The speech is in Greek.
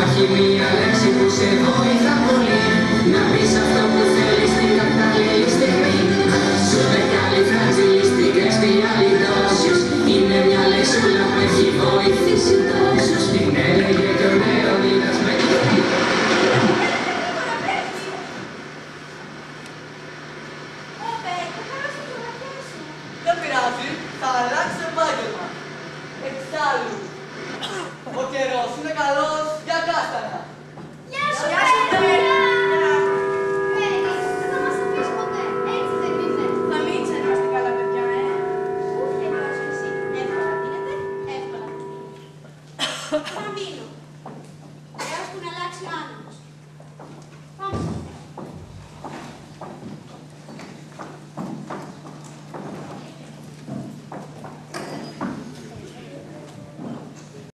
υπάρχει μία λέξη που σε βοηθά πολύ. Να πεις αυτό που θέλεις την κατάλληλη στιγμή. Σούπερ καλυφράτζιλιστικexpialidocious. Είναι μια λεξούλα που έχει βοηθήσει τόσους. Την έλεγε και ο Λεωνίδας με το δεν πειράζει, θα αλλάξει επάγγελμα. Εξάλλου, ο καιρός είναι καλός για κάστανα. Γεια σου, παιδιά! Δεν θα μας αφήσει ποτέ, έτσι δεν είναι? Θα μην ξενάστε καλά, παιδιά, Πού φλεγγιός εσύ? Εύκολα δίνεται, εύκολα δίνεται. Θα μείνω. Έως που να αλλάξει ο άνεμος. Πάμε.